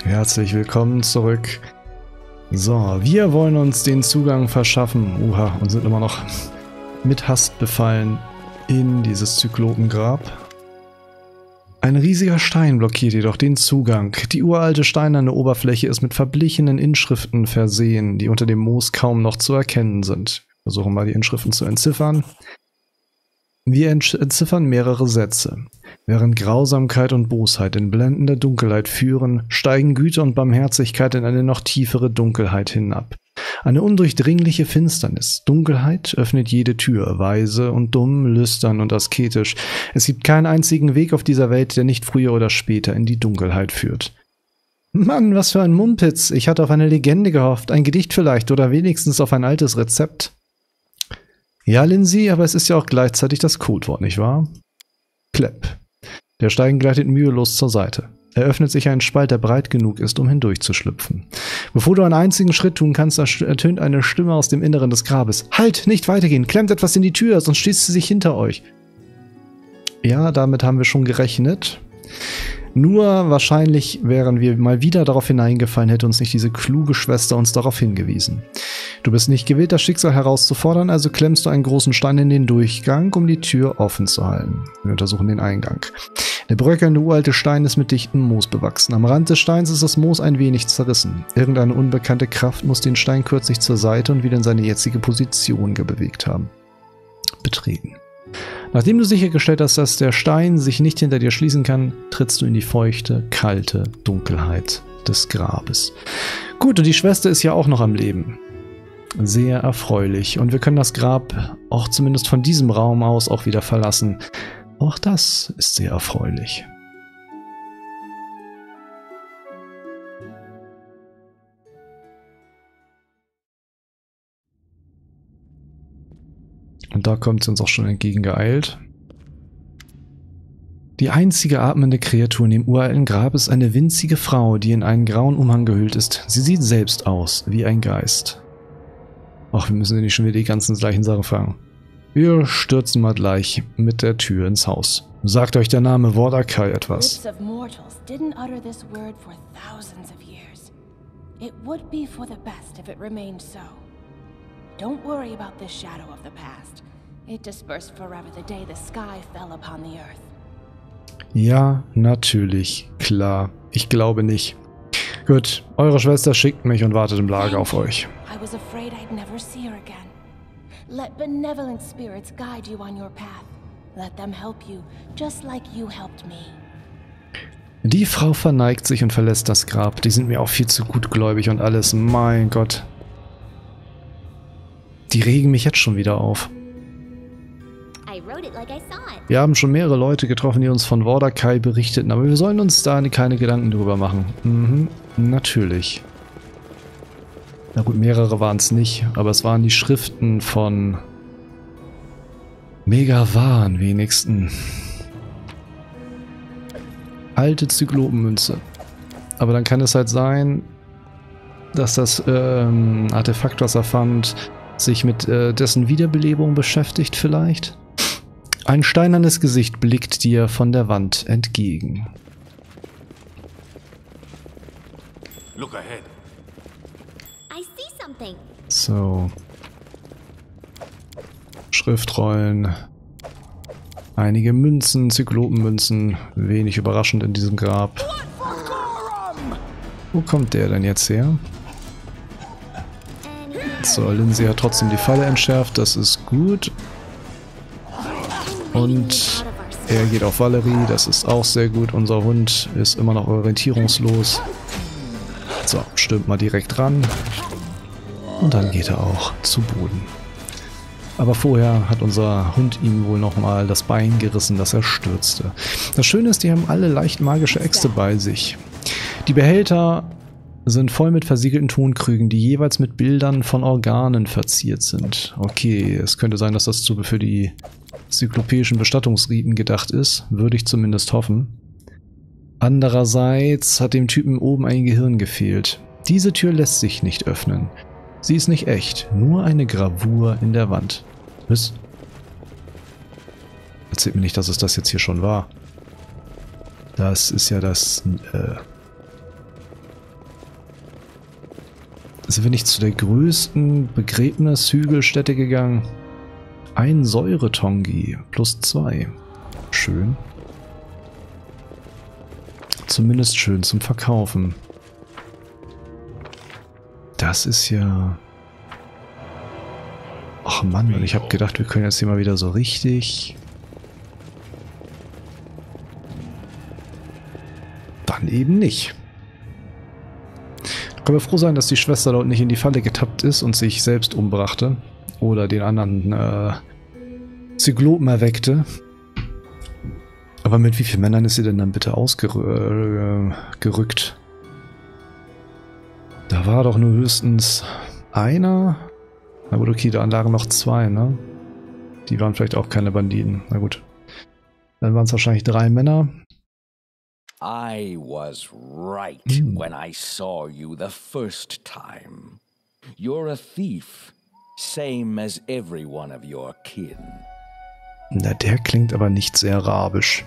Herzlich willkommen zurück. So, wir wollen uns den Zugang verschaffen. Uha, und sind immer noch mit Hast befallen in dieses Zyklopengrab. Ein riesiger Stein blockiert jedoch den Zugang. Die uralte steinerne Oberfläche ist mit verblichenen Inschriften versehen, die unter dem Moos kaum noch zu erkennen sind. Versuchen mal die Inschriften zu entziffern. Wir entziffern mehrere Sätze. Während Grausamkeit und Bosheit in blendender Dunkelheit führen, steigen Güte und Barmherzigkeit in eine noch tiefere Dunkelheit hinab. Eine undurchdringliche Finsternis. Dunkelheit öffnet jede Tür, weise und dumm, lüstern und asketisch. Es gibt keinen einzigen Weg auf dieser Welt, der nicht früher oder später in die Dunkelheit führt. Mann, was für ein Mumpitz. Ich hatte auf eine Legende gehofft, ein Gedicht vielleicht oder wenigstens auf ein altes Rezept. Ja, Lindsay, aber es ist ja auch gleichzeitig das Codewort, nicht wahr? Klepp. Der Stein gleitet mühelos zur Seite. Er öffnet sich ein Spalt, der breit genug ist, um hindurchzuschlüpfen. Bevor du einen einzigen Schritt tun kannst, ertönt eine Stimme aus dem Inneren des Grabes. Halt, nicht weitergehen, klemmt etwas in die Tür, sonst schließt sie sich hinter euch. Ja, damit haben wir schon gerechnet. Nur wahrscheinlich wären wir mal wieder darauf hineingefallen, hätte uns nicht diese kluge Schwester uns darauf hingewiesen. Du bist nicht gewillt, das Schicksal herauszufordern, also klemmst du einen großen Stein in den Durchgang, um die Tür offen zu halten. Wir untersuchen den Eingang. Der bröckelnde uralte Stein ist mit dichtem Moos bewachsen. Am Rand des Steins ist das Moos ein wenig zerrissen. Irgendeine unbekannte Kraft muss den Stein kürzlich zur Seite und wieder in seine jetzige Position bewegt haben. Betreten. Nachdem du sichergestellt hast, dass der Stein sich nicht hinter dir schließen kann, trittst du in die feuchte, kalte Dunkelheit des Grabes. Gut, und die Schwester ist ja auch noch am Leben. Sehr erfreulich. Und wir können das Grab auch zumindest von diesem Raum aus auch wieder verlassen. Auch das ist sehr erfreulich. Und da kommt sie uns auch schon entgegengeeilt. Die einzige atmende Kreatur in dem uralten Grab ist eine winzige Frau, die in einen grauen Umhang gehüllt ist. Sie sieht selbst aus wie ein Geist. Ach, wir müssen nicht schon wieder die ganzen gleichen Sachen fragen. Wir stürzen mal gleich mit der Tür ins Haus. Sagt euch der Name Vordakai etwas? Don't worry about this shadow of the past. It dispersed forever the day the sky fell upon the earth. Ja, natürlich. Klar. Ich glaube nicht. Gut, eure Schwester schickt mich und wartet im Lager auf euch. I was afraid I'd never see her again. Let benevolent spirits guide you on your path. Let them help you, just like you helped me. Die Frau verneigt sich und verlässt das Grab. Die sind mir auch viel zu gutgläubig und alles. Mein Gott. Die regen mich jetzt schon wieder auf. Wir haben schon mehrere Leute getroffen, die uns von Vordakai berichteten, aber wir sollen uns da keine Gedanken drüber machen. Natürlich. Na gut, mehrere waren es nicht, aber es waren die Schriften von Megavan wenigstens. Alte Zyklopenmünze. Aber dann kann es halt sein, dass das Artefakt, was er fand, sich mit dessen Wiederbelebung beschäftigt vielleicht. Ein steinernes Gesicht blickt dir von der Wand entgegen. Look ahead. I see something. So. Schriftrollen. Einige Münzen, Zyklopenmünzen. Wenig überraschend in diesem Grab. Wo kommt der denn jetzt her? So, Lindsay hat trotzdem die Falle entschärft, das ist gut. Und er geht auf Valerie, das ist auch sehr gut. Unser Hund ist immer noch orientierungslos. So, stürmt mal direkt ran. Und dann geht er auch zu Boden. Aber vorher hat unser Hund ihm wohl nochmal das Bein gerissen, dass er stürzte. Das Schöne ist, die haben alle leicht magische Äxte bei sich. Die Behälter sind voll mit versiegelten Tonkrügen, die jeweils mit Bildern von Organen verziert sind. Okay, es könnte sein, dass das für die zyklopäischen Bestattungsriten gedacht ist. Würde ich zumindest hoffen. Andererseits hat dem Typen oben ein Gehirn gefehlt. Diese Tür lässt sich nicht öffnen. Sie ist nicht echt, nur eine Gravur in der Wand. Was? Erzählt mir nicht, dass es das jetzt hier schon war. Das ist ja das Sind wir nicht zu der größten Begräbnishügelstätte gegangen? Ein Säuretongi plus 2. Schön. Zumindest schön zum Verkaufen. Das ist ja... Ach Mann, und ich habe gedacht, wir können jetzt hier mal wieder so richtig... Dann eben nicht. Können wir froh sein, dass die Schwester dort nicht in die Falle getappt ist und sich selbst umbrachte. Oder den anderen Zyklopen erweckte. Aber mit wie vielen Männern ist sie denn dann bitte ausgerückt? Da war doch nur höchstens einer. Na gut, okay, da lagen noch 2, ne? Die waren vielleicht auch keine Banditen. Na gut. Dann waren es wahrscheinlich 3 Männer. I was right when I saw you the first time. You're a thief, same as every one of your kin. Na, der klingt aber nicht sehr rabisch.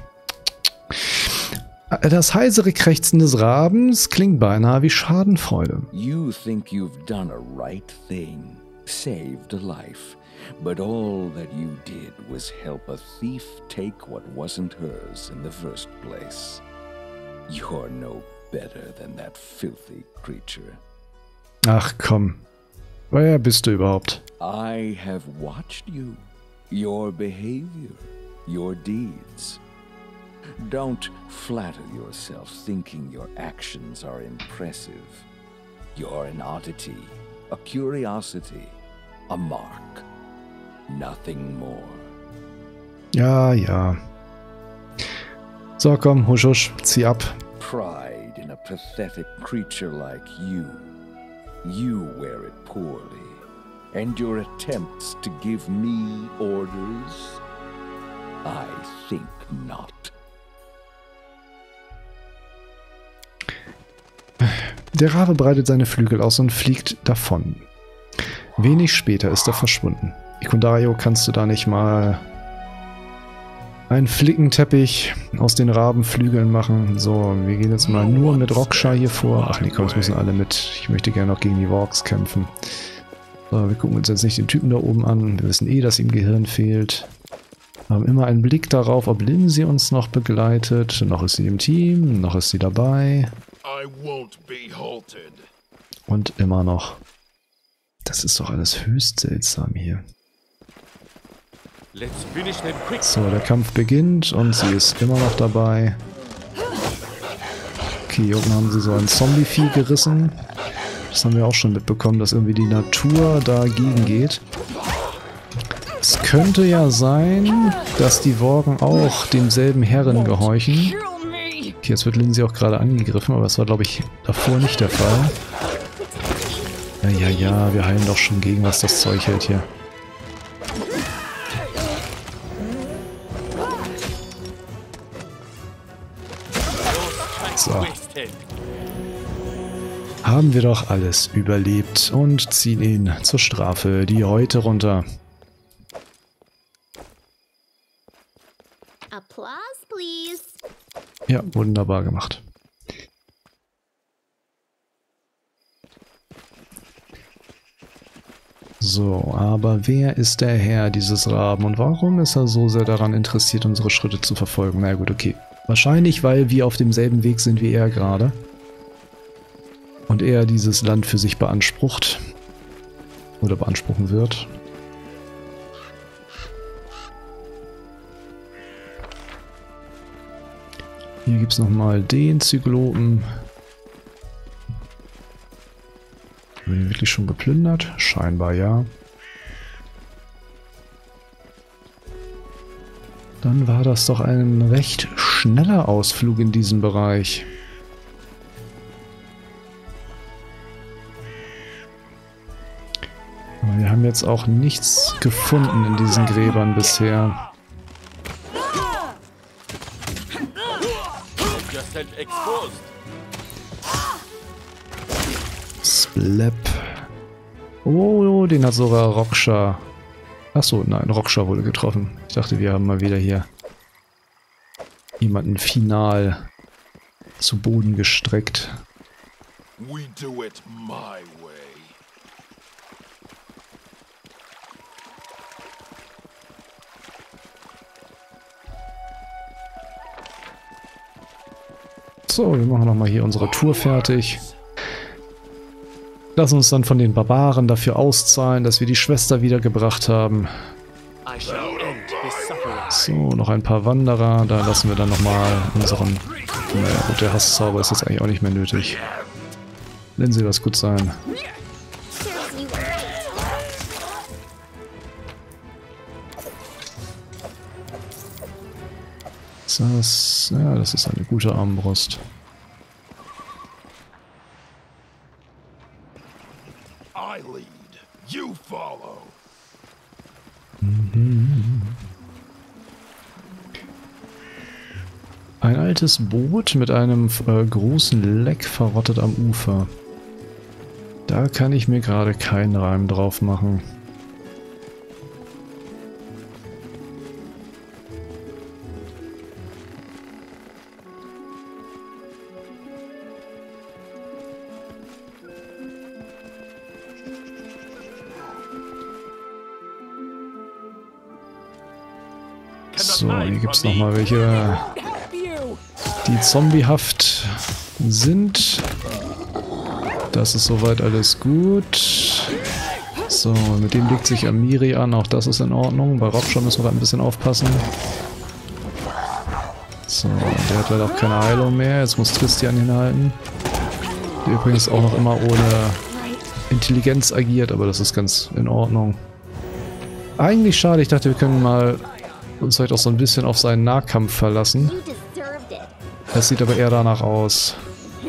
Das heisere Krächzen des Rabens klingt beinahe wie Schadenfreude. You think you've done a right thing, saved a life, but all that you did was help a thief take what wasn't hers in the first place. You're no better than that filthy creature. Ach komm, wer bist du überhaupt? I have watched you, your behavior, your deeds. Don't flatter yourself thinking your actions are impressive. You're an oddity, a curiosity, a mark. Nothing more. Ja, ja. So, komm, husch, husch, zieh ab. Pride in a pathetic creature like you. You wear it poorly. And your attempts to give me orders? I think not. Der Rabe breitet seine Flügel aus und fliegt davon. Wenig später ist er verschwunden. Ikundario, kannst du da nicht mal einen Flickenteppich aus den Rabenflügeln machen? So, wir gehen jetzt mal nur mit Roksha hier vor. Ach nee, komm, es müssen alle mit. Ich möchte gerne noch gegen die Works kämpfen. So, wir gucken uns jetzt nicht den Typen da oben an. Wir wissen eh, dass ihm Gehirn fehlt. Wir haben immer einen Blick darauf, ob Lindsay uns noch begleitet. Noch ist sie im Team, noch ist sie dabei. Und immer noch. Das ist doch alles höchst seltsam hier. So, der Kampf beginnt und sie ist immer noch dabei. Okay, hier oben haben sie so ein Zombie-Vieh gerissen. Das haben wir auch schon mitbekommen, dass irgendwie die Natur dagegen geht. Es könnte ja sein, dass die Worgen auch demselben Herren gehorchen. Okay, jetzt wird Lindsay auch gerade angegriffen, aber das war, glaube ich, davor nicht der Fall. Ja, wir heilen doch schon gegen, was das Zeug hält hier. So. Haben wir doch alles überlebt und ziehen ihn zur Strafe die Häute runter. Applause, please. Ja, wunderbar gemacht. So, aber wer ist der Herr dieses Raben und warum ist er so sehr daran interessiert, unsere Schritte zu verfolgen? Na gut, okay. Wahrscheinlich, weil wir auf demselben Weg sind wie er gerade. Und er dieses Land für sich beansprucht. Oder beanspruchen wird. Hier gibt es nochmal den Zyklopen. Haben wir den wirklich schon geplündert? Scheinbar ja. Dann war das doch ein recht schneller Ausflug in diesem Bereich. Aber wir haben jetzt auch nichts gefunden in diesen Gräbern bisher. Splap. Oh, den hat sogar Roksha. Achso, nein, Roksha wurde getroffen. Ich dachte, wir haben mal wieder hier jemanden final zu Boden gestreckt. So, wir machen nochmal hier unsere Tour fertig. Lassen uns dann von den Barbaren dafür auszahlen, dass wir die Schwester wiedergebracht haben. So, noch ein paar Wanderer. Da lassen wir dann nochmal unseren... Naja, gut, der Hasszauber ist jetzt eigentlich auch nicht mehr nötig. Lindsay, lass gut sein. Das, ja, das ist eine gute Armbrust. I lead, you follow. Ein altes Boot mit einem großen Leck verrottet am Ufer. Da kann ich mir gerade keinen Reim drauf machen. So, hier gibt es nochmal welche, die zombiehaft sind. Das ist soweit alles gut. So, mit dem legt sich Amiri an, auch das ist in Ordnung. Bei Robshaw müssen wir ein bisschen aufpassen. So, der hat leider auch keine Heilung mehr. Jetzt muss Tristian hinhalten. Der übrigens auch noch immer ohne Intelligenz agiert, aber das ist ganz in Ordnung. Eigentlich schade, ich dachte, wir können mal uns vielleicht auch so ein bisschen auf seinen Nahkampf verlassen. Es sieht aber eher danach aus.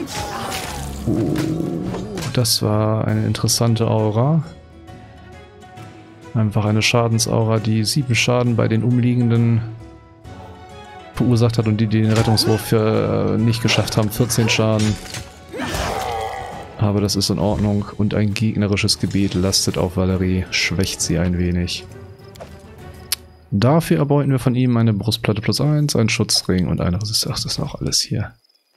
Das war eine interessante Aura. Einfach eine Schadensaura, die 7 Schaden bei den Umliegenden verursacht hat und die den Rettungswurf nicht geschafft haben. 14 Schaden. Aber das ist in Ordnung. Und ein gegnerisches Gebet lastet auf Valerie, schwächt sie ein wenig. Dafür erbeuten wir von ihm eine Brustplatte +1, einen Schutzring und eine Resistance. Ach, das ist auch alles hier.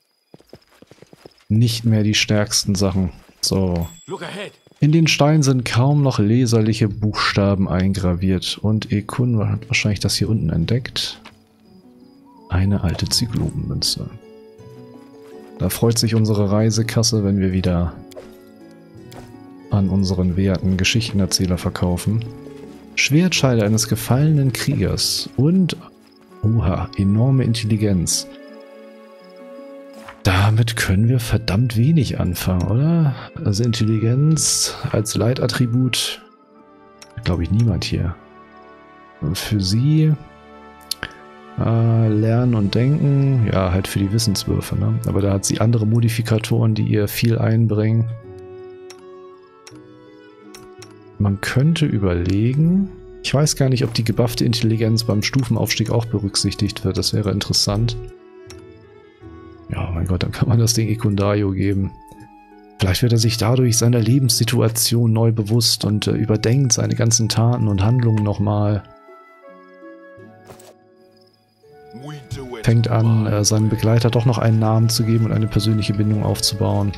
Nicht mehr die stärksten Sachen. So. In den Steinen sind kaum noch leserliche Buchstaben eingraviert. Und Ekun hat wahrscheinlich das hier unten entdeckt. Eine alte Zyklopenmünze. Da freut sich unsere Reisekasse, wenn wir wieder an unseren werten Geschichtenerzähler verkaufen. Schwertscheide eines gefallenen Kriegers und, oha, enorme Intelligenz. Damit können wir verdammt wenig anfangen, oder? Also Intelligenz als Leitattribut, glaube ich, niemand hier. Und für sie Lernen und Denken, ja, halt für die Wissenswürfe, ne? Aber da hat sie andere Modifikatoren, die ihr viel einbringen. Man könnte überlegen, ich weiß gar nicht, ob die gebuffte Intelligenz beim Stufenaufstieg auch berücksichtigt wird, das wäre interessant. Ja, mein Gott, dann kann man das Ding Ekundayo geben. Vielleicht wird er sich dadurch seiner Lebenssituation neu bewusst und überdenkt seine ganzen Taten und Handlungen nochmal. Fängt an, seinem Begleiter doch noch einen Namen zu geben und eine persönliche Bindung aufzubauen.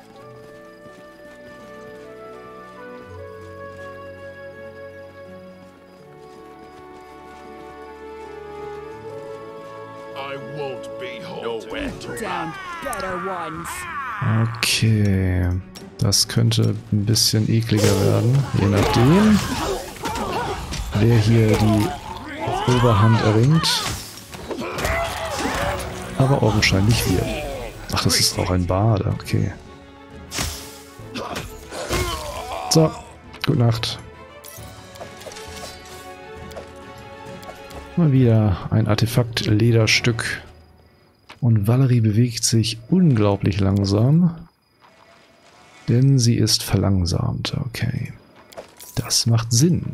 Okay, das könnte ein bisschen ekliger werden, je nachdem, wer hier die Oberhand erringt. Aber augenscheinlich wir. Ach, das ist auch ein Bade, okay. So, gute Nacht. Mal wieder ein Artefakt-Lederstück. Und Valerie bewegt sich unglaublich langsam. Denn sie ist verlangsamt. Okay. Das macht Sinn.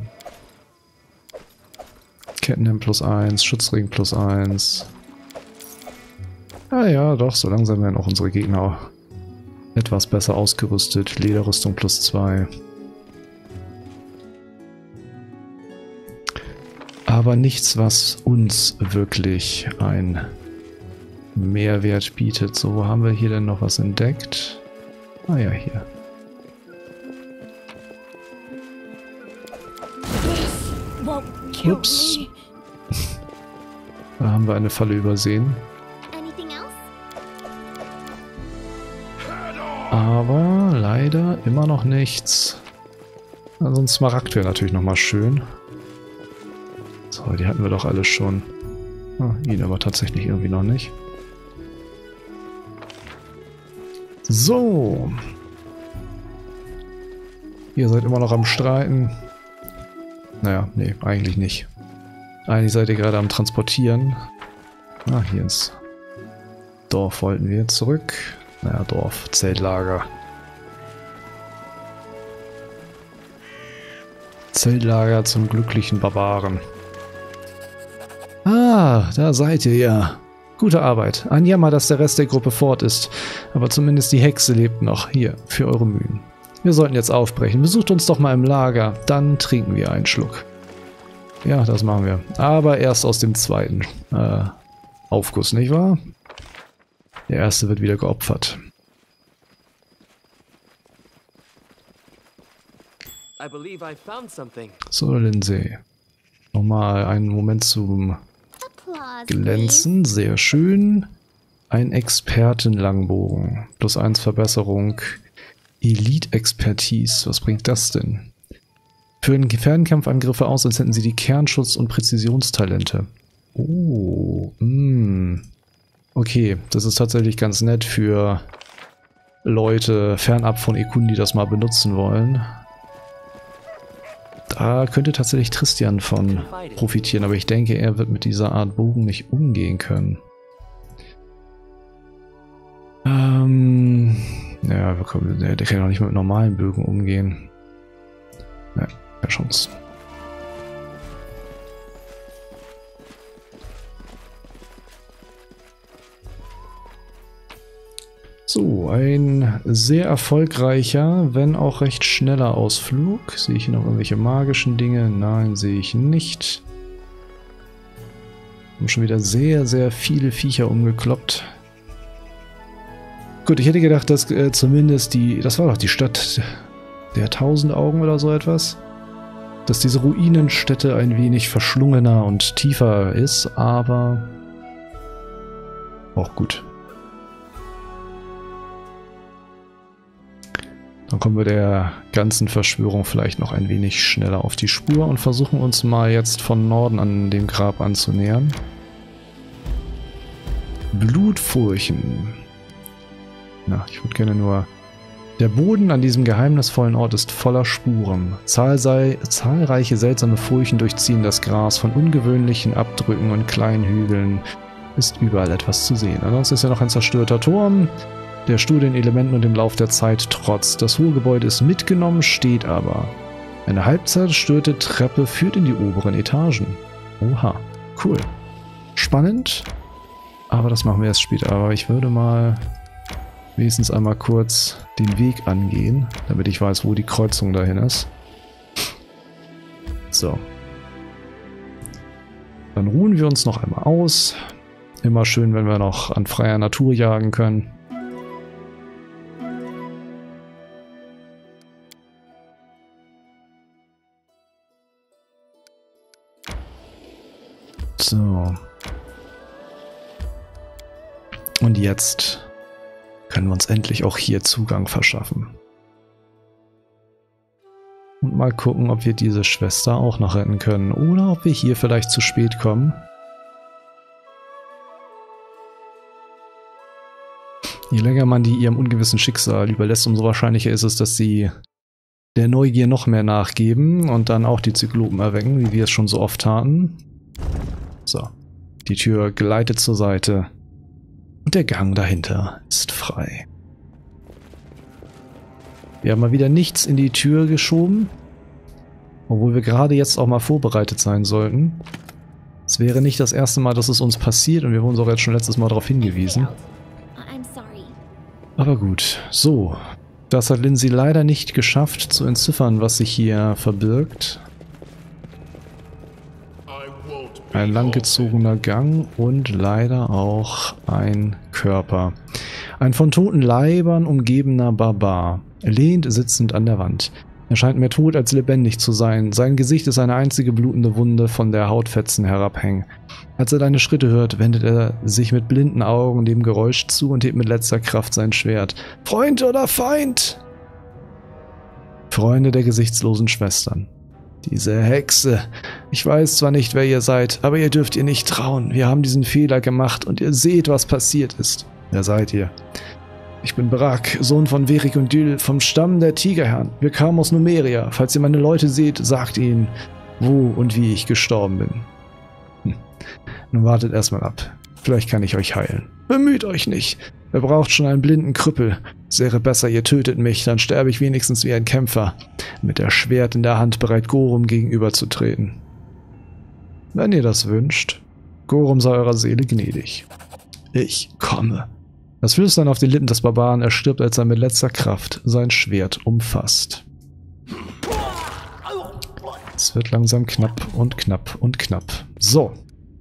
Kettenhemd +1, Schutzring +1. Ah ja, doch, so langsam werden auch unsere Gegner etwas besser ausgerüstet. Lederrüstung +2. Aber nichts, was uns wirklich ein Mehrwert bietet. So, wo haben wir hier denn noch was entdeckt? Ah ja, hier. Ups. Da haben wir eine Falle übersehen. Aber leider immer noch nichts. Also ein Smaragd wäre natürlich nochmal schön. So, die hatten wir doch alle schon. Ah, ihn aber tatsächlich irgendwie noch nicht. So. Ihr seid immer noch am Streiten. Naja, nee, eigentlich nicht. Eigentlich seid ihr gerade am Transportieren. Ah, hier ins Dorf wollten wir zurück. Naja, Dorf, Zeltlager. Zeltlager zum glücklichen Barbaren. Ah, da seid ihr ja. Gute Arbeit. Ein Jammer, dass der Rest der Gruppe fort ist. Aber zumindest die Hexe lebt noch. Hier, für eure Mühen. Wir sollten jetzt aufbrechen. Besucht uns doch mal im Lager. Dann trinken wir einen Schluck. Ja, das machen wir. Aber erst aus dem zweiten Aufguss, nicht wahr? Der erste wird wieder geopfert. So, Lindsay. Nochmal einen Moment zum Glänzen. Sehr schön. Ein Experten-Langbogen. +1 Verbesserung. Elite-Expertise. Was bringt das denn? Führen Fernkampfangriffe aus, als hätten sie die Kernschutz- und Präzisionstalente. Oh, okay, das ist tatsächlich ganz nett für Leute fernab von Ekun, die das mal benutzen wollen. Da könnte tatsächlich Tristian von profitieren, aber ich denke, er wird mit dieser Art Bogen nicht umgehen können. Ja, der kann auch nicht mit normalen Bögen umgehen. Ja, keine Chance. So, ein sehr erfolgreicher, wenn auch recht schneller Ausflug. Sehe ich hier noch irgendwelche magischen Dinge? Nein, sehe ich nicht. Wir haben schon wieder sehr, sehr viele Viecher umgekloppt. Gut, ich hätte gedacht, dass zumindest das war doch die Stadt der 1000 Augen oder so etwas, dass diese Ruinenstätte ein wenig verschlungener und tiefer ist, aber auch gut. Dann kommen wir der ganzen Verschwörung vielleicht noch ein wenig schneller auf die Spur und versuchen uns mal jetzt von Norden an dem Grab anzunähern. Blutfurchen. Na, ich würde gerne nur... Der Boden an diesem geheimnisvollen Ort ist voller Spuren. Zahlreiche seltsame Furchen durchziehen das Gras. Von ungewöhnlichen Abdrücken und kleinen Hügeln ist überall etwas zu sehen. Ansonsten ist ja noch ein zerstörter Turm, der stur den Elementen und dem Lauf der Zeit trotzt. Das hohe Gebäude ist mitgenommen, steht aber. Eine halb zerstörte Treppe führt in die oberen Etagen. Oha, cool. Spannend, aber das machen wir erst später. Aber ich würde mal wenigstens einmal kurz den Weg angehen, damit ich weiß, wo die Kreuzung dahin ist. So. Dann ruhen wir uns noch einmal aus. Immer schön, wenn wir noch an freier Natur jagen können. So. Und jetzt können wir uns endlich auch hier Zugang verschaffen. Und mal gucken, ob wir diese Schwester auch noch retten können. Oder ob wir hier vielleicht zu spät kommen. Je länger man die ihrem ungewissen Schicksal überlässt, umso wahrscheinlicher ist es, dass sie der Neugier noch mehr nachgeben und dann auch die Zyklopen erwecken, wie wir es schon so oft taten. So, die Tür gleitet zur Seite und der Gang dahinter ist frei. Wir haben mal wieder nichts in die Tür geschoben, obwohl wir gerade jetzt auch mal vorbereitet sein sollten. Es wäre nicht das erste Mal, dass es uns passiert und wir wurden sogar jetzt schon letztes Mal darauf hingewiesen. Aber gut, so. Das hat Lindsay leider nicht geschafft zu entziffern, was sich hier verbirgt. Ein langgezogener Gang und leider auch ein Körper. Ein von toten Leibern umgebener Barbar, lehnt sitzend an der Wand. Er scheint mehr tot als lebendig zu sein. Sein Gesicht ist eine einzige blutende Wunde, von der Hautfetzen herabhängen. Als er deine Schritte hört, wendet er sich mit blinden Augen dem Geräusch zu und hebt mit letzter Kraft sein Schwert. Freund oder Feind? Freunde der gesichtslosen Schwestern. Diese Hexe. Ich weiß zwar nicht, wer ihr seid, aber ihr dürft ihr nicht trauen. Wir haben diesen Fehler gemacht und ihr seht, was passiert ist. Wer seid ihr? Ich bin Brak, Sohn von Verik und Dyl, vom Stamm der Tigerherren. Wir kamen aus Numeria. Falls ihr meine Leute seht, sagt ihnen, wo und wie ich gestorben bin. Nun wartet erstmal ab. Vielleicht kann ich euch heilen. Bemüht euch nicht. Wer braucht schon einen blinden Krüppel? Es wäre besser, ihr tötet mich, dann sterbe ich wenigstens wie ein Kämpfer. Mit der Schwert in der Hand bereit, Gorum gegenüberzutreten. Wenn ihr das wünscht, Gorum sei eurer Seele gnädig. Ich komme. Das Flüstern auf den Lippen des Barbaren erstirbt, als er mit letzter Kraft sein Schwert umfasst. Es wird langsam knapp und knapp und knapp. So.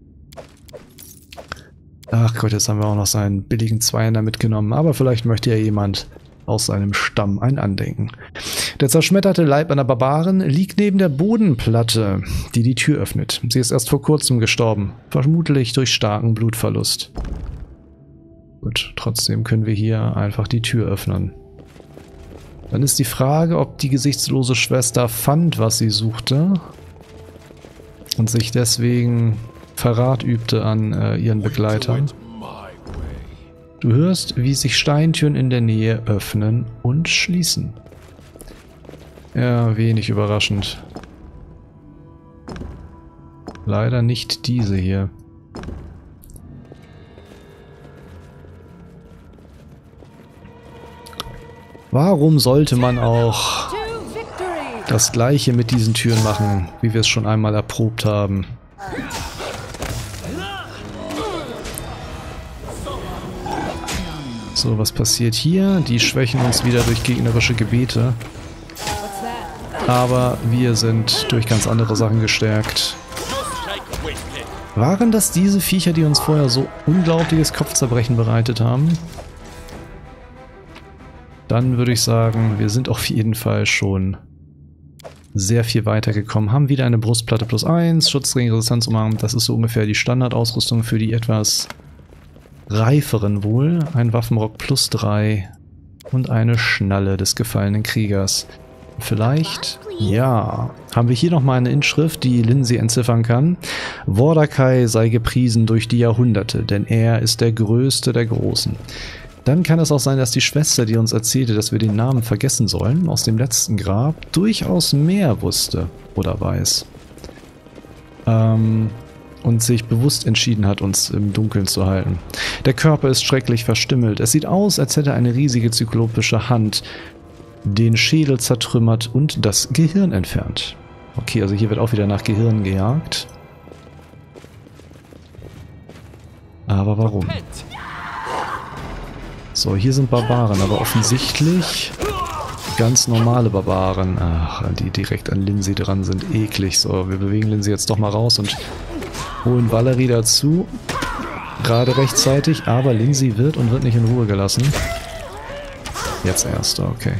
Ach Gott, jetzt haben wir auch noch seinen billigen Zweihänder mitgenommen, aber vielleicht möchte ja jemand aus seinem Stamm ein Andenken. Der zerschmetterte Leib einer Barbarin liegt neben der Bodenplatte, die die Tür öffnet. Sie ist erst vor kurzem gestorben, vermutlich durch starken Blutverlust. Gut, trotzdem können wir hier einfach die Tür öffnen. Dann ist die Frage, ob die gesichtslose Schwester fand, was sie suchte und sich deswegen Verrat übte an ihren Begleitern. Du hörst, wie sich Steintüren in der Nähe öffnen und schließen. Ja, wenig überraschend. Leider nicht diese hier. Warum sollte man auch das Gleiche mit diesen Türen machen, wie wir es schon einmal erprobt haben? So, was passiert hier? Die schwächen uns wieder durch gegnerische Gebete. Aber wir sind durch ganz andere Sachen gestärkt. Waren das diese Viecher, die uns vorher so unglaubliches Kopfzerbrechen bereitet haben? Dann würde ich sagen, wir sind auf jeden Fall schon sehr viel weitergekommen. Haben wieder eine Brustplatte +1, Schutzring, Resistenzumhang. Das ist so ungefähr die Standardausrüstung für die etwas reiferen wohl. Ein Waffenrock +3 und eine Schnalle des gefallenen Kriegers. Vielleicht, ja, haben wir hier nochmal eine Inschrift, die Lindsay entziffern kann. Vordakai sei gepriesen durch die Jahrhunderte, denn er ist der Größte der Großen. Dann kann es auch sein, dass die Schwester, die uns erzählte, dass wir den Namen vergessen sollen, aus dem letzten Grab durchaus mehr wusste oder weiß. Und sich bewusst entschieden hat, uns im Dunkeln zu halten. Der Körper ist schrecklich verstümmelt. Es sieht aus, als hätte eine riesige zyklopische Hand den Schädel zertrümmert und das Gehirn entfernt. Okay, also hier wird auch wieder nach Gehirn gejagt. Aber warum? So, hier sind Barbaren, aber offensichtlich ganz normale Barbaren. Ach, die direkt an Lindsay dran sind. Eklig. So, wir bewegen Lindsay jetzt doch mal raus und holen Valerie dazu. Gerade rechtzeitig, aber Lindsay wird nicht in Ruhe gelassen. Jetzt erst, okay.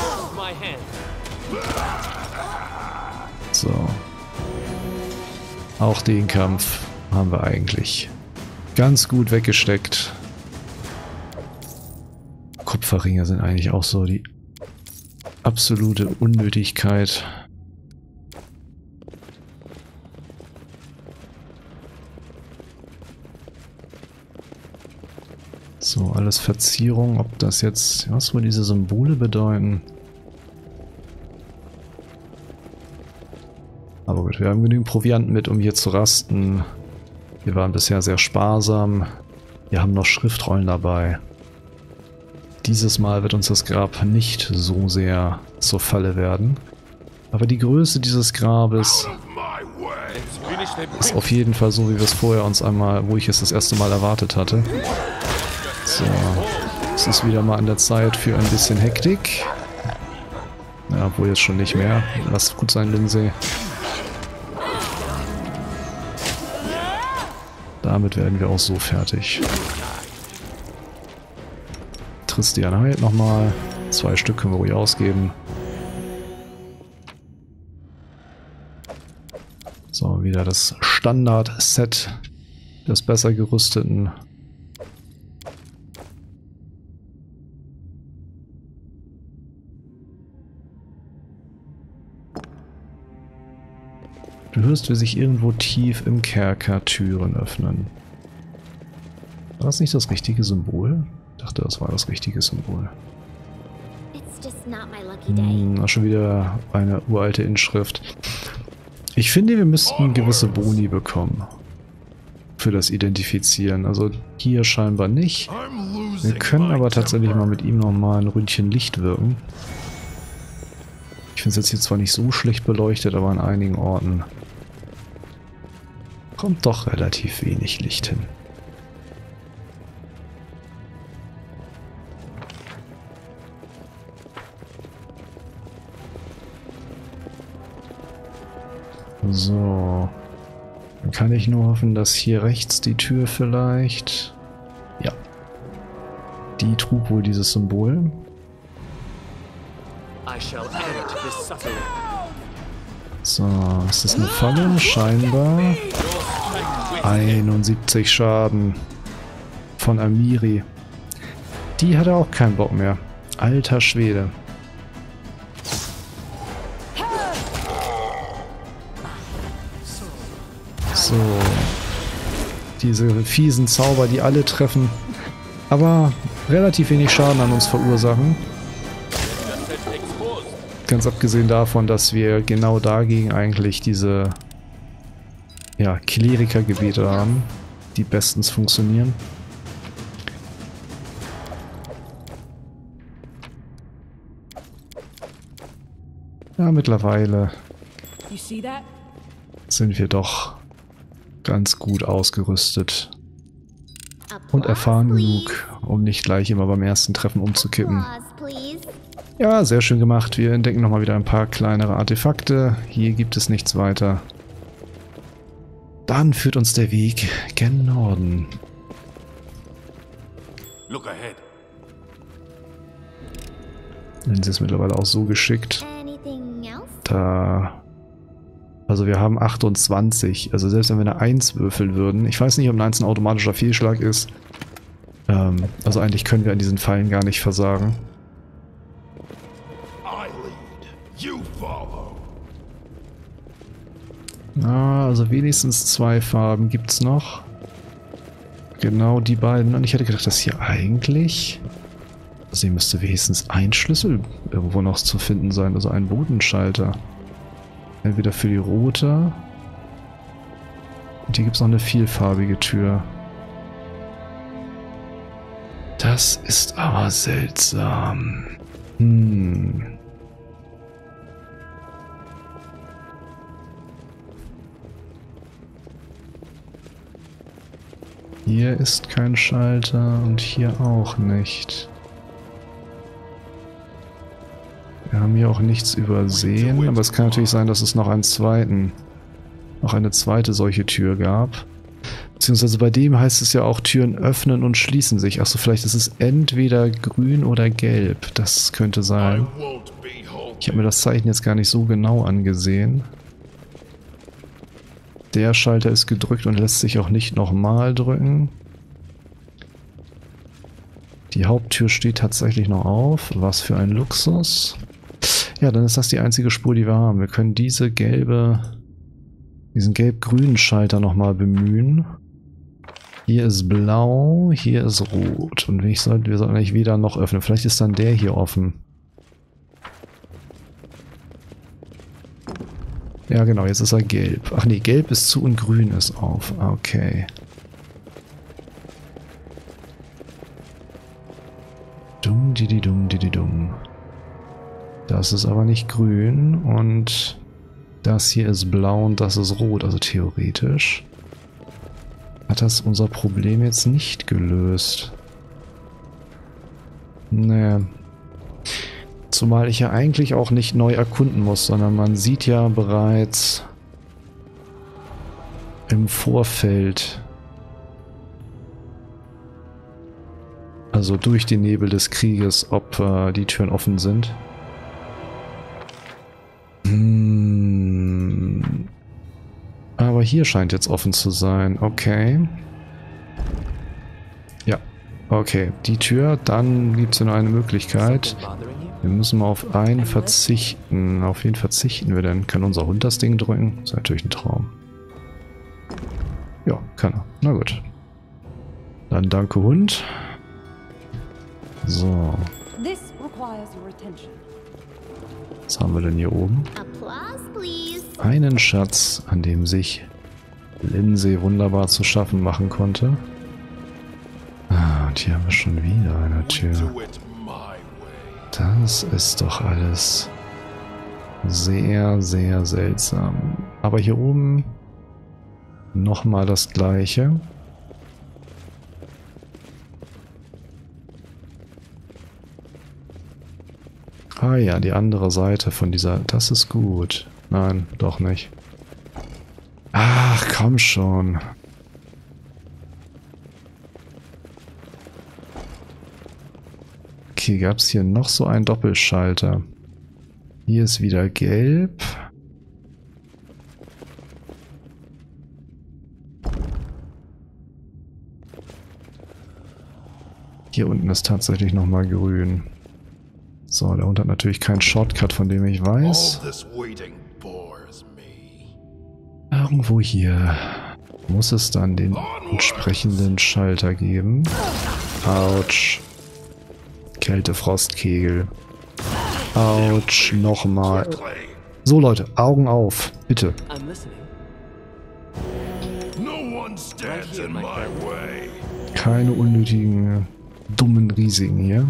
So. Auch den Kampf haben wir eigentlich ganz gut weggesteckt. Kupferringe sind eigentlich auch so die absolute Unnötigkeit. So, alles Verzierung, ob das jetzt, was wohl diese Symbole bedeuten. Aber gut, wir haben genügend Proviant mit, um hier zu rasten. Wir waren bisher sehr sparsam. Wir haben noch Schriftrollen dabei. Dieses Mal wird uns das Grab nicht so sehr zur Falle werden. Aber die Größe dieses Grabes ist auf jeden Fall so, wie wir es vorher uns einmal, wo ich es das erste Mal erwartet hatte. So, es ist wieder mal an der Zeit für ein bisschen Hektik. Ja, obwohl jetzt schon nicht mehr. Lass gut sein, Lindsay. Damit werden wir auch so fertig. Tristian heilt nochmal. 2 Stück können wir ruhig ausgeben. So, wieder das Standard-Set des besser gerüsteten. Du hörst, wie sich irgendwo tief im Kerker Türen öffnen. War das nicht das richtige Symbol? Ich dachte, das war das richtige Symbol. Schon wieder eine uralte Inschrift. Ich finde, wir müssten gewisse Boni bekommen. Für das Identifizieren. Also hier scheinbar nicht. Wir können aber tatsächlich mal mit ihm nochmal ein Ründchen Licht wirken. Ich finde es jetzt hier zwar nicht so schlecht beleuchtet, aber an einigen Orten kommt doch relativ wenig Licht hin. So. Dann kann ich nur hoffen, dass hier rechts die Tür vielleicht... Ja. Die trug wohl dieses Symbol. So, ist das eine Falle? Scheinbar. 71 Schaden von Amiri. Die hatte auch keinen Bock mehr. Alter Schwede. So. Diese fiesen Zauber, die alle treffen, aber relativ wenig Schaden an uns verursachen. Ganz abgesehen davon, dass wir genau dagegen eigentlich diese Klerikergebiete haben, die bestens funktionieren. Ja, mittlerweile sind wir doch ganz gut ausgerüstet und erfahren genug, um nicht gleich immer beim ersten Treffen umzukippen. Ja, sehr schön gemacht. Wir entdecken nochmal wieder ein paar kleinere Artefakte. Hier gibt es nichts weiter. Dann führt uns der Weg gen Norden. Linse ist mittlerweile auch so geschickt. Also wir haben 28. Also selbst wenn wir eine 1 würfeln würden. Ich weiß nicht, ob 1 ein automatischer Fehlschlag ist. Also eigentlich können wir an diesen Pfeilen gar nicht versagen. Also wenigstens 2 Farben gibt es noch. Genau die beiden. Und ich hätte gedacht, dass hier eigentlich... Also hier müsste wenigstens ein Schlüssel irgendwo noch zu finden sein. Also ein Bodenschalter. Entweder für die rote. Und hier gibt es noch eine vielfarbige Tür. Das ist aber seltsam. Hier ist kein Schalter und hier auch nicht. Wir haben hier auch nichts übersehen, aber es kann natürlich sein, dass es noch eine zweite solche Tür gab. Beziehungsweise bei dem heißt es ja auch, Türen öffnen und schließen sich. Achso, vielleicht ist es entweder grün oder gelb. Das könnte sein. Ich habe mir das Zeichen jetzt gar nicht so genau angesehen. Der Schalter ist gedrückt und lässt sich auch nicht nochmal drücken. Die Haupttür steht tatsächlich noch auf. Was für ein Luxus. Ja, dann ist das die einzige Spur, die wir haben. Wir können diesen gelb-grünen Schalter nochmal bemühen. Hier ist blau, hier ist rot. Und wir sollten eigentlich weder noch öffnen. Vielleicht ist dann der hier offen. Ja genau, jetzt ist er gelb. Ach nee, gelb ist zu und grün ist auf. Okay. Dumm, didi dumm, didi dumm. Das ist aber nicht grün und das hier ist blau und das ist rot. Also theoretisch hat das unser Problem jetzt nicht gelöst. Nee. Zumal ich ja eigentlich auch nicht neu erkunden muss, sondern man sieht ja bereits im Vorfeld, also durch den Nebel des Krieges, ob die Türen offen sind. hier scheint jetzt offen zu sein. Okay. Ja, okay. Die Tür, dann gibt es ja nur eine Möglichkeit. Wir müssen mal auf einen verzichten. Auf wen verzichten wir denn? Kann unser Hund das Ding drücken? Das ist natürlich ein Traum. Ja, kann er. Na gut. Dann danke, Hund. So. Was haben wir denn hier oben? Einen Schatz, an dem sich Lindsay wunderbar zu schaffen machen konnte. Ah, und hier haben wir schon wieder eine Tür. Das ist doch alles sehr, sehr seltsam. Aber hier oben nochmal das Gleiche. Ah ja, die andere Seite von dieser... Das ist gut. Nein, doch nicht. Ach, komm schon. Okay, gab es hier noch so einen Doppelschalter. Hier ist wieder gelb. Hier unten ist tatsächlich nochmal grün. So, der Hund hat natürlich keinen Shortcut, von dem ich weiß. Irgendwo hier muss es dann den entsprechenden Schalter geben. Autsch. Kältefrostkegel. Autsch, nochmal. So Leute, Augen auf, bitte. Keine unnötigen, dummen Risiken hier.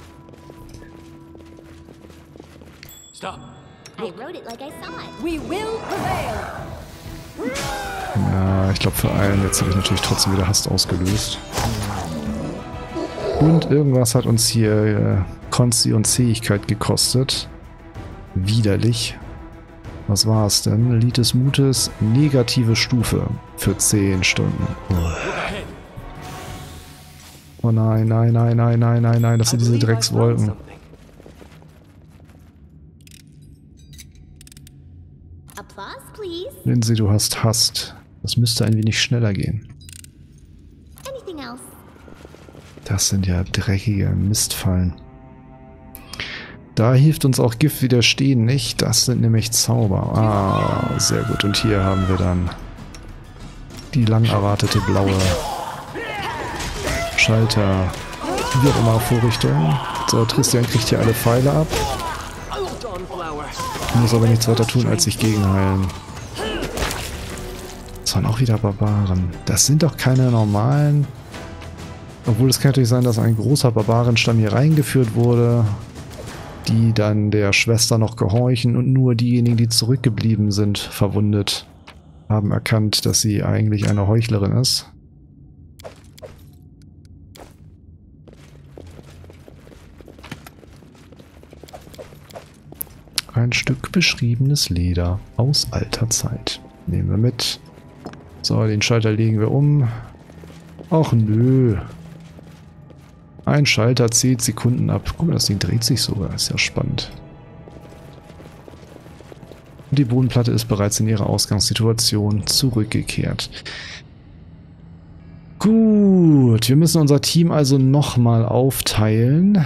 Ja, ich glaube für einen, jetzt habe ich natürlich trotzdem wieder Hass ausgelöst. Und irgendwas hat uns hier Konsti und Zähigkeit gekostet. Widerlich. Was war es denn? Lied des Mutes, negative Stufe für 10 Stunden. Oh nein, nein, nein, nein, nein, nein, nein, das sind diese Dreckswolken. Lindsay, du hast Hast. Das müsste ein wenig schneller gehen. Das sind ja dreckige Mistfallen. Da hilft uns auch Gift widerstehen nicht. Das sind nämlich Zauber. Ah, sehr gut. Und hier haben wir dann die lang erwartete blaue Schalter. Wie auch immer, Vorrichtung. So, Tristan kriegt hier alle Pfeile ab. Muss aber nichts weiter tun, als sich gegenheilen. Das waren auch wieder Barbaren. Das sind doch keine normalen... Obwohl es kann natürlich sein, dass ein großer Barbarenstamm hier reingeführt wurde, die dann der Schwester noch gehorchen und nur diejenigen, die zurückgeblieben sind, verwundet, haben erkannt, dass sie eigentlich eine Heuchlerin ist. Ein Stück beschriebenes Leder aus alter Zeit. Nehmen wir mit. So, den Schalter legen wir um. Ach nö. Ein Schalter zählt Sekunden ab. Guck mal, das Ding dreht sich sogar. Ist ja spannend. Und die Bodenplatte ist bereits in ihre Ausgangssituation zurückgekehrt. Gut, wir müssen unser Team also nochmal aufteilen.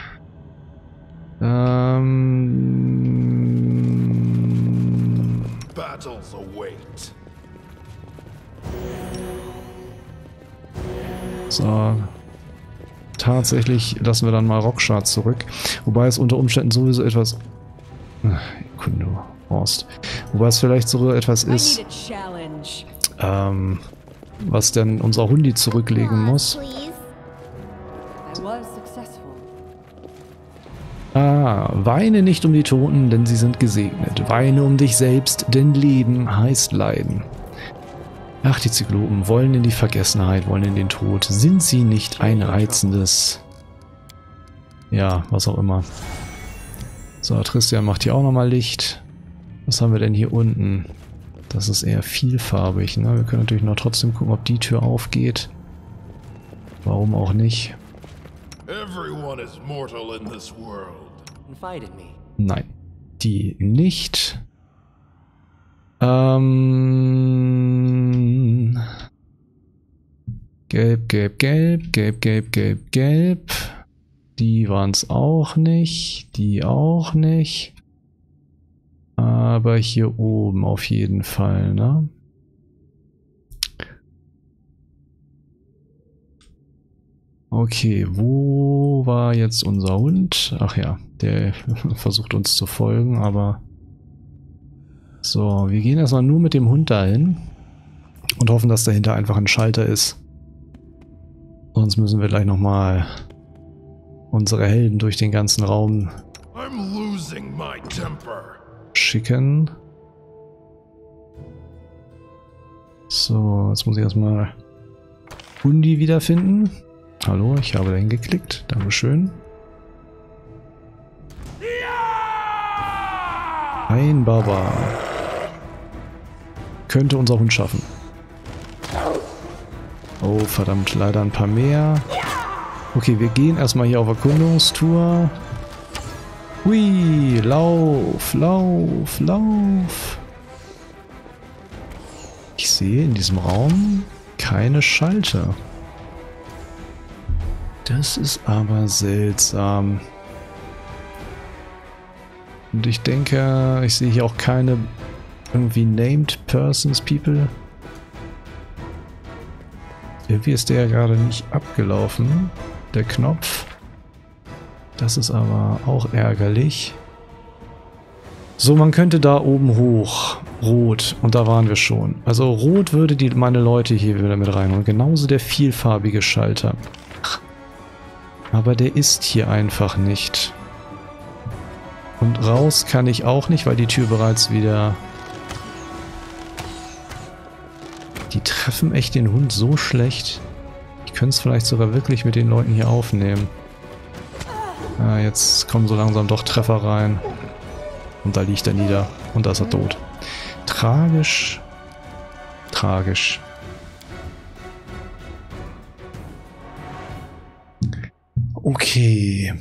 So. Tatsächlich lassen wir dann mal Rockshard zurück. Wobei es unter Umständen sowieso etwas... Kunde, Horst. Wobei es vielleicht so etwas ist, was denn unser Hundi zurücklegen muss. Ah, weine nicht um die Toten, denn sie sind gesegnet. Weine um dich selbst, denn Leben heißt Leiden. Ach, die Zyklopen wollen in die Vergessenheit, wollen in den Tod. Sind sie nicht ein reizendes... Ja, was auch immer. So, Tristan macht hier auch nochmal Licht. Was haben wir denn hier unten? Das ist eher vielfarbig, ne? Wir können natürlich noch trotzdem gucken, ob die Tür aufgeht. Warum auch nicht? Nein, die nicht. Gelb, gelb, gelb, gelb, gelb, gelb, gelb. Die waren es auch nicht. Die auch nicht. Aber hier oben auf jeden Fall, ne? Okay, wo war jetzt unser Hund? Ach ja, der versucht uns zu folgen, aber... So, wir gehen erstmal nur mit dem Hund dahin und hoffen, dass dahinter einfach ein Schalter ist. Sonst müssen wir gleich nochmal unsere Helden durch den ganzen Raum schicken. So, jetzt muss ich erstmal Hundi wiederfinden. Hallo, ich habe dahin geklickt. Dankeschön. Ein Baba. Könnte unser Hund schaffen. Oh, verdammt, leider ein paar mehr. Okay, wir gehen erstmal hier auf Erkundungstour. Hui, lauf, lauf, lauf. Ich sehe in diesem Raum keine Schalter. Das ist aber seltsam. Und ich denke, ich sehe hier auch keine irgendwie Named Persons, People. Irgendwie ist der ja gerade nicht abgelaufen, der Knopf. Das ist aber auch ärgerlich. So, man könnte da oben hoch. Rot. Und da waren wir schon. Also rot würde meine Leute hier wieder mit rein. Und genauso der vielfarbige Schalter. Aber der ist hier einfach nicht. Und raus kann ich auch nicht, weil die Tür bereits wieder... Die treffen echt den Hund so schlecht. Ich könnte es vielleicht sogar wirklich mit den Leuten hier aufnehmen. Ah, jetzt kommen so langsam doch Treffer rein. Und da liegt er nieder. Und da ist er tot. Tragisch. Tragisch. Okay.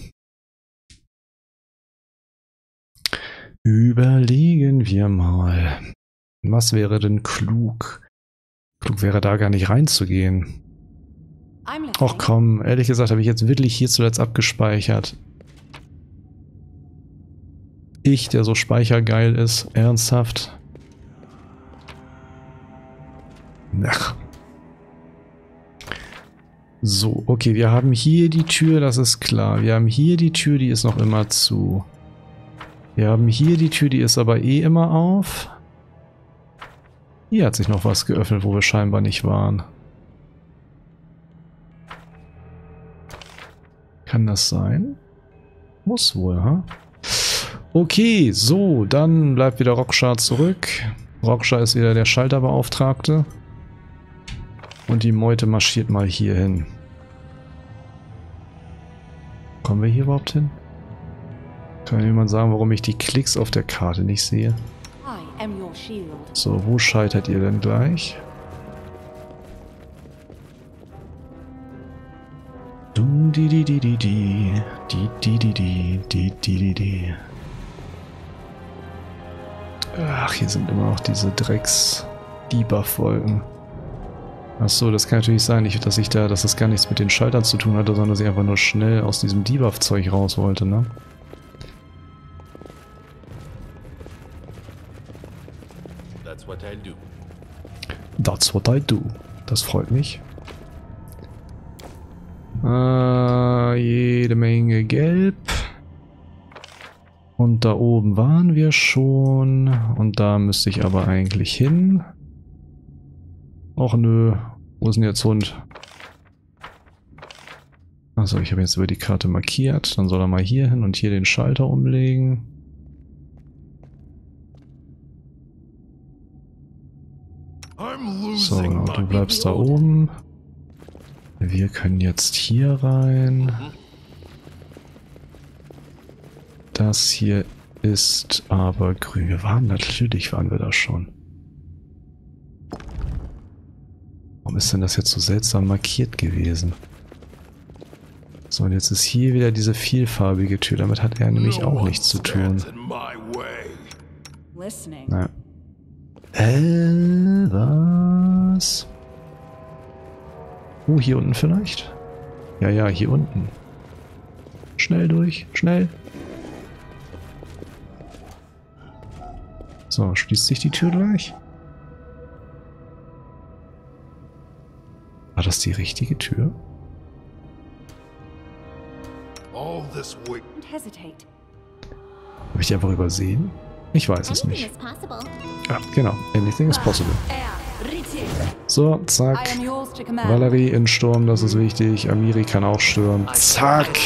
Überlegen wir mal. Was wäre denn klug? Klug wäre da gar nicht reinzugehen. Ach komm, ehrlich gesagt habe ich jetzt wirklich hier zuletzt abgespeichert. Ich, der so speichergeil ist, ernsthaft. Ach. So, okay, wir haben hier die Tür, das ist klar. Wir haben hier die Tür, die ist noch immer zu. Wir haben hier die Tür, die ist aber eh immer auf. Hier hat sich noch was geöffnet, wo wir scheinbar nicht waren. Kann das sein? Muss wohl, ha? Okay, so, dann bleibt wieder Roksha zurück. Roksha ist wieder der Schalterbeauftragte. Und die Meute marschiert mal hier hin. Kommen wir hier überhaupt hin? Kann mir jemand sagen, warum ich die Klicks auf der Karte nicht sehe? So, wo scheitert ihr denn gleich? Ach, hier sind immer noch diese Drecks-Debuff-Wolken. Achso, das kann natürlich sein, dass das gar nichts mit den Schaltern zu tun hatte, sondern dass ich einfach nur schnell aus diesem Debuff-Zeug raus wollte, ne? That's what I do. That's what I do. Das freut mich. Jede Menge Gelb. Und da oben waren wir schon. Und da müsste ich aber eigentlich hin. Och nö. Wo ist denn jetzt Hund? Achso, ich habe jetzt über die Karte markiert. Dann soll er mal hier hin und hier den Schalter umlegen. So, genau, du bleibst da oben. Wir können jetzt hier rein. Das hier ist aber grün. Natürlich waren wir da schon. Warum ist denn das jetzt so seltsam markiert gewesen? So, und jetzt ist hier wieder diese vielfarbige Tür. Damit hat er nämlich auch nichts zu tun. Na. Was? Oh, hier unten vielleicht? Ja, ja, hier unten. Schnell durch, schnell. So, schließt sich die Tür gleich? War das die richtige Tür? All this weight. Don't hesitate. Habe ich die einfach übersehen? Ich weiß es Anything nicht. is possible. Ja, genau. Anything is possible. So, zack. Valerie in Sturm, das ist wichtig. Amiri kann auch stürmen. Zack.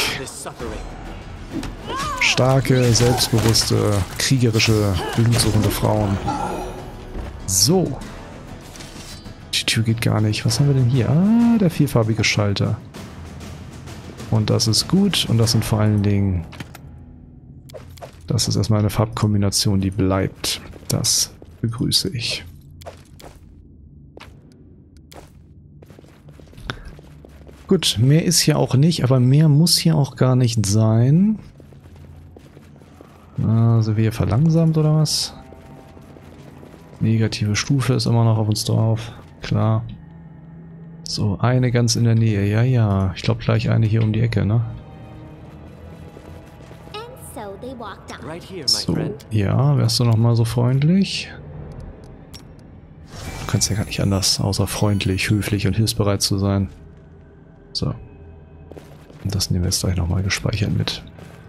Starke, selbstbewusste, kriegerische, blutsuchende Frauen. So. Die Tür geht gar nicht. Was haben wir denn hier? Ah, der vierfarbige Schalter. Und das ist gut. Und das sind vor allen Dingen... Das ist erstmal eine Farbkombination, die bleibt. Das begrüße ich. Gut, mehr ist hier auch nicht, aber mehr muss hier auch gar nicht sein. Also wir verlangsamt oder was? Negative Stufe ist immer noch auf uns drauf. Klar. So, eine ganz in der Nähe. Ja, ja. Ich glaube gleich eine hier um die Ecke, ne? So, ja, wärst du nochmal so freundlich? Du kannst ja gar nicht anders, außer freundlich, höflich und hilfsbereit zu sein. So. Und das nehmen wir jetzt gleich nochmal gespeichert mit.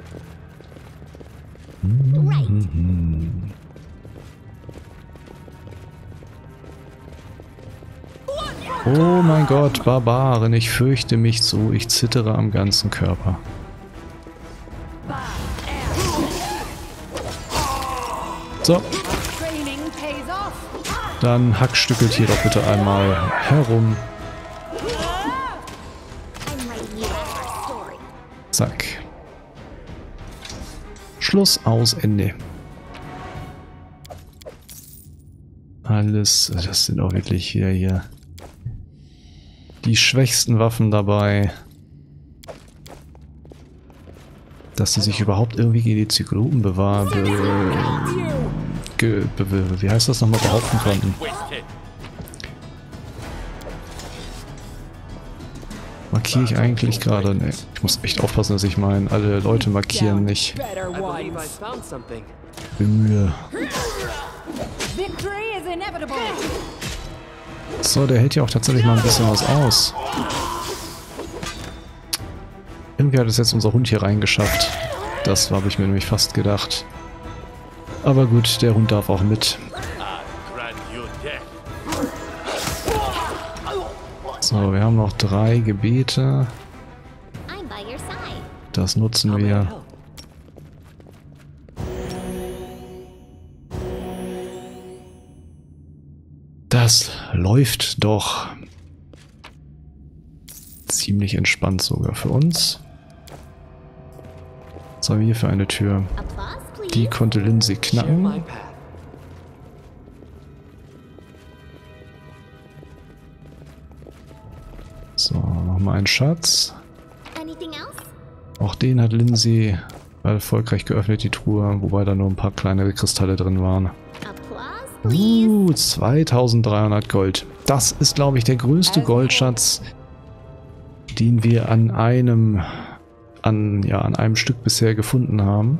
Oh mein Gott, Barbaren, ich fürchte mich so, ich zittere am ganzen Körper. So. Dann hackstückelt hier doch bitte einmal herum. Zack. Schluss, aus, Ende. Alles, das sind auch wirklich hier die schwächsten Waffen dabei. Dass sie sich überhaupt irgendwie gegen die Zyklopen wie heißt das nochmal, behaupten konnten. Markiere ich eigentlich gerade? Ne, ich muss echt aufpassen, dass ich alle Leute markieren nicht. Mühe. So, der hält ja auch tatsächlich mal ein bisschen was aus. Irgendwie hat es jetzt unser Hund hier reingeschafft. Das habe ich mir nämlich fast gedacht. Aber gut, der Hund darf auch mit. So, wir haben noch 3 Gebete. Das nutzen wir. Das läuft doch. Ziemlich entspannt sogar für uns. Was haben wir hier für eine Tür? Die konnte Lindsay knacken. So, nochmal ein Schatz. Auch den hat Lindsay erfolgreich geöffnet, die Truhe, wobei da nur ein paar kleinere Kristalle drin waren. 2300 Gold. Das ist, glaube ich, der größte Goldschatz, den wir an einem Stück bisher gefunden haben.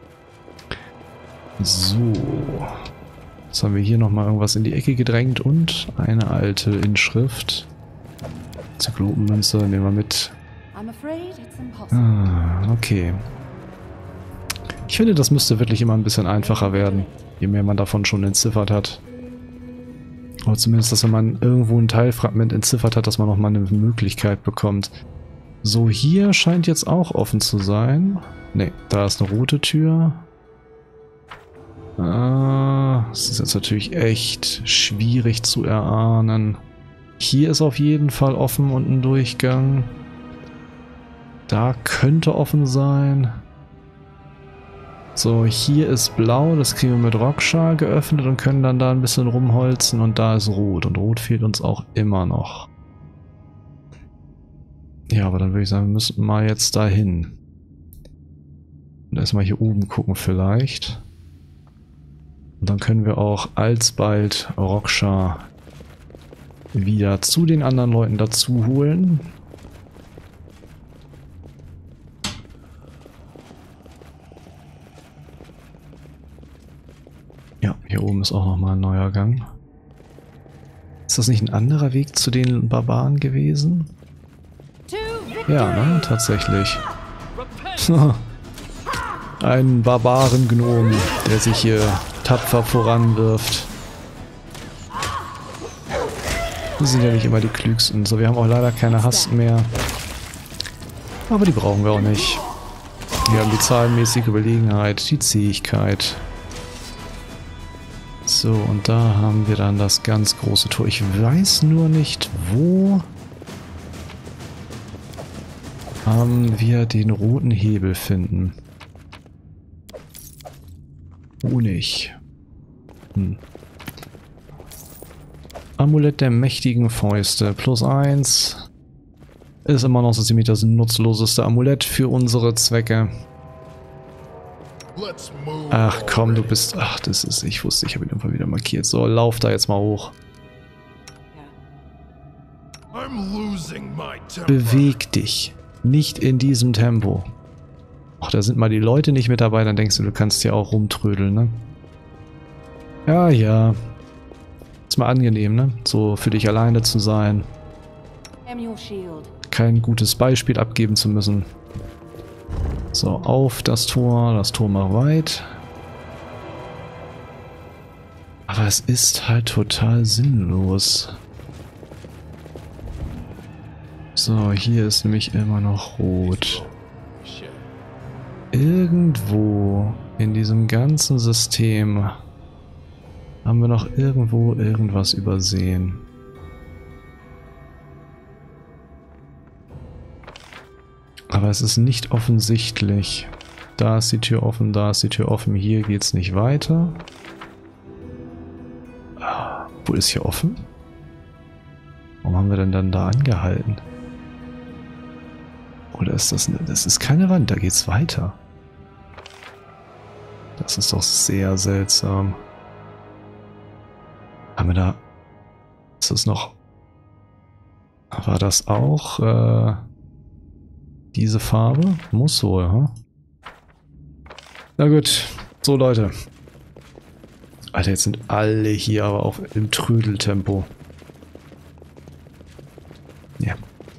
So. Jetzt haben wir hier nochmal irgendwas in die Ecke gedrängt und eine alte Inschrift. Zyklopenmünze nehmen wir mit. Ah, okay. Ich finde, das müsste wirklich immer ein bisschen einfacher werden, je mehr man davon schon entziffert hat. Oder zumindest, dass wenn man irgendwo ein Teilfragment entziffert hat, dass man nochmal eine Möglichkeit bekommt. So, hier scheint jetzt auch offen zu sein. Ne, da ist eine rote Tür. Das ist jetzt natürlich echt schwierig zu erahnen. Hier ist auf jeden Fall offen und ein Durchgang. Da könnte offen sein. So, hier ist blau, das kriegen wir mit Rockschar geöffnet und können dann da ein bisschen rumholzen. Und da ist rot. Und rot fehlt uns auch immer noch. Ja, aber dann würde ich sagen, wir müssen mal jetzt dahin. Und erstmal hier oben gucken vielleicht. Und dann können wir auch alsbald Rockschar wieder zu den anderen Leuten dazu holen. Ja, hier oben ist auch nochmal ein neuer Gang. Ist das nicht ein anderer Weg zu den Barbaren gewesen? Ja, ne? Tatsächlich. Ein Barbaren-Gnom, der sich hier tapfer voranwirft. Wir sind ja nicht immer die Klügsten. So, wir haben auch leider keine Hast mehr. Aber die brauchen wir auch nicht. Wir haben die zahlenmäßige Überlegenheit, die Zähigkeit. So, und da haben wir dann das ganz große Tor. Ich weiß nur nicht, wo wir den roten Hebel finden. Wo nicht? Amulett der mächtigen Fäuste. +1. Ist immer noch so ziemlich das nutzloseste Amulett für unsere Zwecke. Ach komm, du bist... Ach, das ist... Ich wusste, ich habe ihn irgendwann wieder markiert. So, lauf da jetzt mal hoch. Beweg dich. Nicht in diesem Tempo. Ach, da sind mal die Leute nicht mit dabei, dann denkst du, du kannst ja auch rumtrödeln, ne? Ja, ja. Ist mal angenehm, ne? So für dich alleine zu sein. Kein gutes Beispiel abgeben zu müssen. So, auf das Tor macht weit. Aber es ist halt total sinnlos. So, hier ist nämlich immer noch rot. Irgendwo in diesem ganzen System haben wir noch irgendwo irgendwas übersehen. Aber es ist nicht offensichtlich. Da ist die Tür offen, da ist die Tür offen. Hier geht's nicht weiter. Wo ist hier offen? Warum haben wir denn dann da angehalten? Oder ist das... Das ist keine Wand, da geht's weiter. Das ist doch sehr seltsam. Haben wir da... Ist das noch... War das auch... diese Farbe? Muss wohl, hm? Na gut. So, Leute. Alter, jetzt sind alle hier aber auch im Trödeltempo. Ja.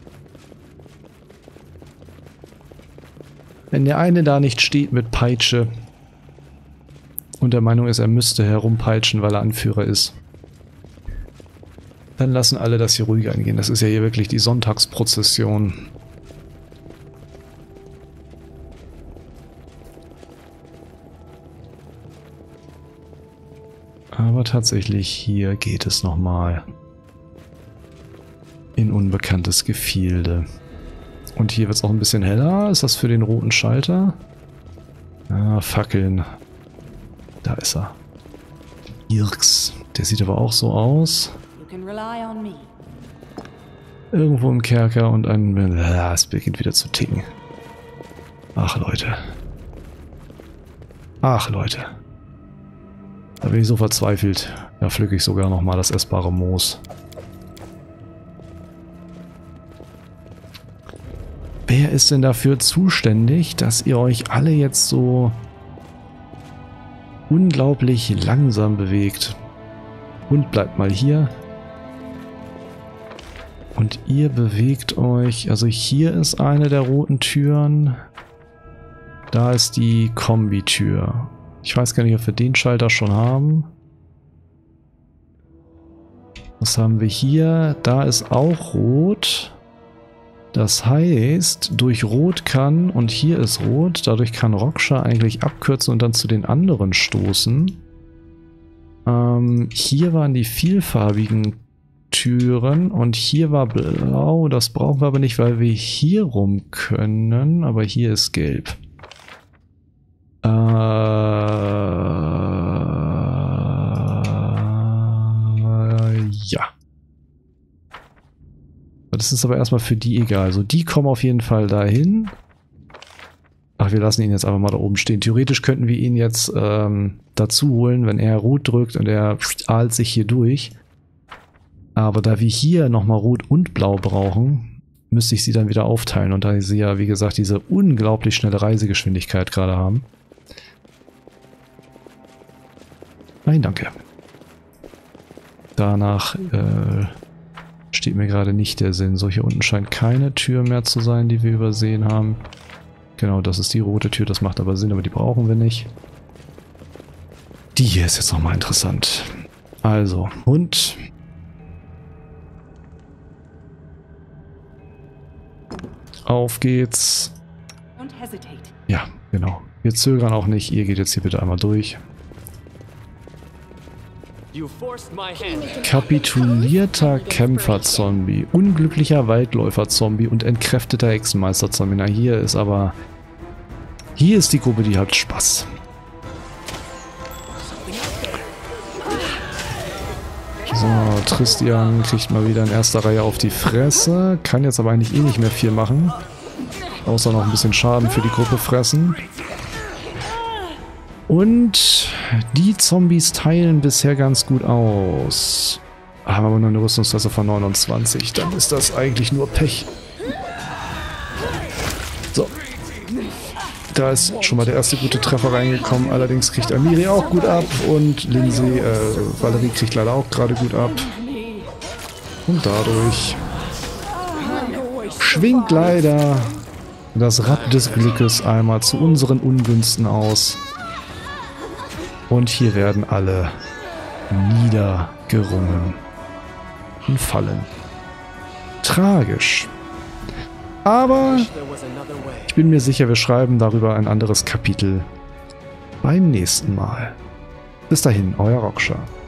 Wenn der eine da nicht steht mit Peitsche und der Meinung ist, er müsste herumpeitschen, weil er Anführer ist, dann lassen alle das hier ruhig angehen. Das ist ja hier wirklich die Sonntagsprozession. Aber tatsächlich hier geht es nochmal in unbekanntes Gefilde. Und hier wird es auch ein bisschen heller. Ist das für den roten Schalter? Ah, Fackeln. Da ist er. Irks. Der sieht aber auch so aus. Irgendwo im Kerker und ein... es beginnt wieder zu ticken. Ach, Leute. Ach, Leute. Da bin ich so verzweifelt. Da pflücke ich sogar nochmal das essbare Moos. Wer ist denn dafür zuständig, dass ihr euch alle jetzt so unglaublich langsam bewegt? Und bleibt mal hier. Und ihr bewegt euch... Also hier ist eine der roten Türen. Da ist die Kombitür. Ich weiß gar nicht, ob wir den Schalter schon haben. Was haben wir hier? Da ist auch rot. Das heißt, durch Rot kann, und hier ist Rot, dadurch kann Roksha eigentlich abkürzen und dann zu den anderen stoßen. Hier waren die vielfarbigen Türen und hier war blau. Das brauchen wir aber nicht, weil wir hier rum können. Aber hier ist gelb. Ja. Das ist aber erstmal für die egal. Also die kommen auf jeden Fall dahin. Ach, wir lassen ihn jetzt einfach mal da oben stehen. Theoretisch könnten wir ihn jetzt dazu holen, wenn er Rot drückt und er ahlt sich hier durch. Aber da wir hier nochmal Rot und Blau brauchen, müsste ich sie dann wieder aufteilen. Und da sie ja, wie gesagt, diese unglaublich schnelle Reisegeschwindigkeit gerade haben. Nein, danke. Danach steht mir gerade nicht der Sinn. So, hier unten scheint keine Tür mehr zu sein, die wir übersehen haben. Genau, das ist die rote Tür. Das macht aber Sinn, aber die brauchen wir nicht. Die hier ist jetzt nochmal interessant. Also, Hund. Auf geht's. Ja, genau. Wir zögern auch nicht. Ihr geht jetzt hier bitte einmal durch. Kapitulierter Kämpfer-Zombie, unglücklicher Waldläufer-Zombie und entkräfteter Hexenmeister-Zombie. Na, hier ist aber... Hier ist die Gruppe, die hat Spaß. So, Tristian kriegt mal wieder in erster Reihe auf die Fresse. Kann jetzt aber eigentlich eh nicht mehr viel machen. Außer noch ein bisschen Schaden für die Gruppe fressen. Und die Zombies teilen bisher ganz gut aus. Haben aber nur eine Rüstungsklasse von 29. Dann ist das eigentlich nur Pech. So. Da ist schon mal der erste gute Treffer reingekommen. Allerdings kriegt Amiri auch gut ab. Und Lindsay, Valerie kriegt leider auch gerade gut ab. Und dadurch schwingt leider das Rad des Glückes einmal zu unseren Ungünsten aus. Und hier werden alle niedergerungen und fallen. Tragisch. Aber ich bin mir sicher, wir schreiben darüber ein anderes Kapitel beim nächsten Mal. Bis dahin, euer Rocksha.